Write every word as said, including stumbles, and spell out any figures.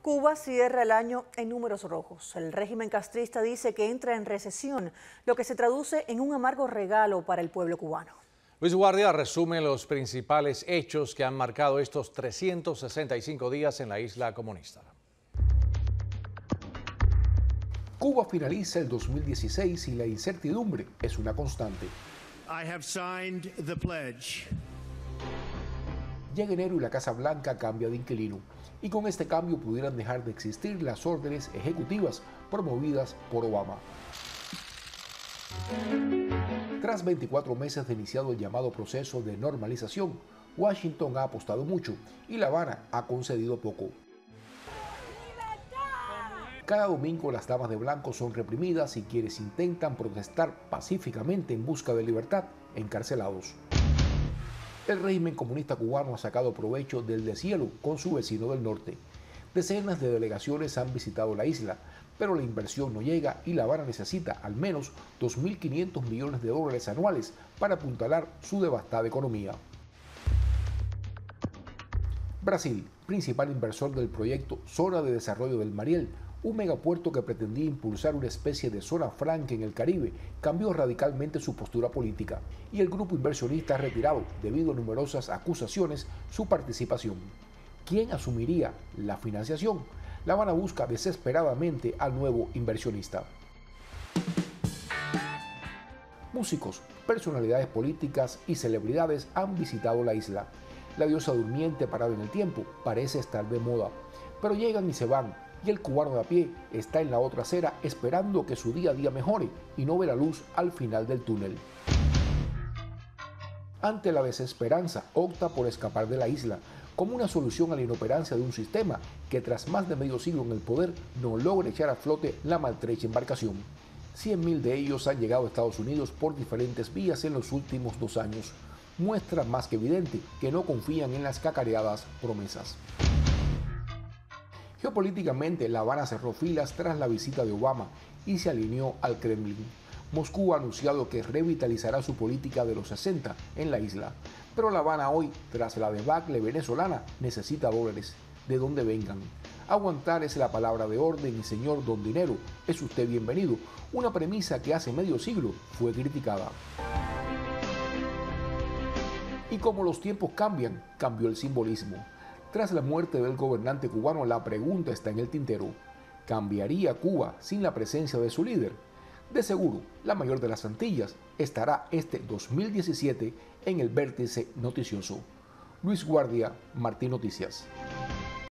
Cuba cierra el año en números rojos. El régimen castrista dice que entra en recesión, lo que se traduce en un amargo regalo para el pueblo cubano. Luis Guardia resume los principales hechos que han marcado estos trescientos sesenta y cinco días en la isla comunista. Cuba finaliza el dos mil dieciséis y la incertidumbre es una constante. I have signed the pledge. Llega enero y la Casa Blanca cambia de inquilino, y con este cambio pudieran dejar de existir las órdenes ejecutivas promovidas por Obama. Tras veinticuatro meses de iniciado el llamado proceso de normalización, Washington ha apostado mucho y La Habana ha concedido poco. Cada domingo las damas de blanco son reprimidas y quienes intentan protestar pacíficamente en busca de libertad, encarcelados. El régimen comunista cubano ha sacado provecho del deshielo con su vecino del norte. Decenas de delegaciones han visitado la isla, pero la inversión no llega y La Habana necesita al menos dos mil quinientos millones de dólares anuales para apuntalar su devastada economía. Brasil, principal inversor del proyecto Zona de Desarrollo del Mariel, un megapuerto que pretendía impulsar una especie de zona franca en el Caribe, cambió radicalmente su postura política y el grupo inversionista ha retirado, debido a numerosas acusaciones, su participación. ¿Quién asumiría la financiación? La Habana busca desesperadamente al nuevo inversionista. Músicos, personalidades políticas y celebridades han visitado la isla. La diosa durmiente parada en el tiempo parece estar de moda, pero llegan y se van, y el cubano de a pie está en la otra acera esperando que su día a día mejore y no ve la luz al final del túnel. Ante la desesperanza, opta por escapar de la isla, como una solución a la inoperancia de un sistema que tras más de medio siglo en el poder no logra echar a flote la maltrecha embarcación. cien mil de ellos han llegado a Estados Unidos por diferentes vías en los últimos dos años. Muestra más que evidente que no confían en las cacareadas promesas. Geopolíticamente, La Habana cerró filas tras la visita de Obama y se alineó al Kremlin. Moscú ha anunciado que revitalizará su política de los sesenta en la isla, pero La Habana hoy, tras la debacle venezolana, necesita dólares, de donde vengan. Aguantar es la palabra de orden y señor Don Dinero, es usted bienvenido, una premisa que hace medio siglo fue criticada. Y como los tiempos cambian, cambió el simbolismo. Tras la muerte del gobernante cubano, la pregunta está en el tintero. ¿Cambiaría Cuba sin la presencia de su líder? De seguro, la mayor de las Antillas estará este dos mil diecisiete en el vértice noticioso. Luis Guardia, Martín Noticias.